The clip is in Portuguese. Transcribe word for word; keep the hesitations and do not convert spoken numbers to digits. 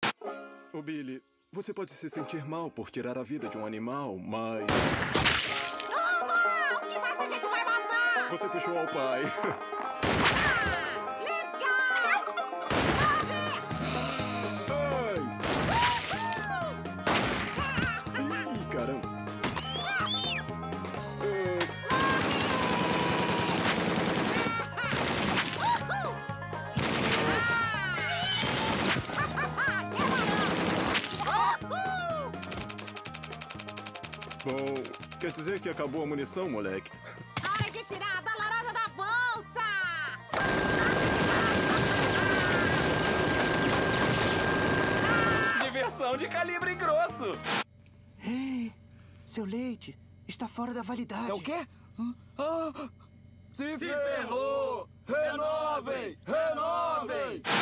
Ô, Billy, você pode se sentir mal por tirar a vida de um animal, mas... Oba! O que mais a gente vai matar? Você puxou ao pai. Ah, legal! Ai! Ih, caramba. É, Bom, quer dizer que acabou a munição, moleque? Hora de tirar a dolorosa da bolsa! Diversão de calibre grosso. Ei, seu leite está fora da validade. É o quê? Ah, se ferrou! Renovem! Renovem!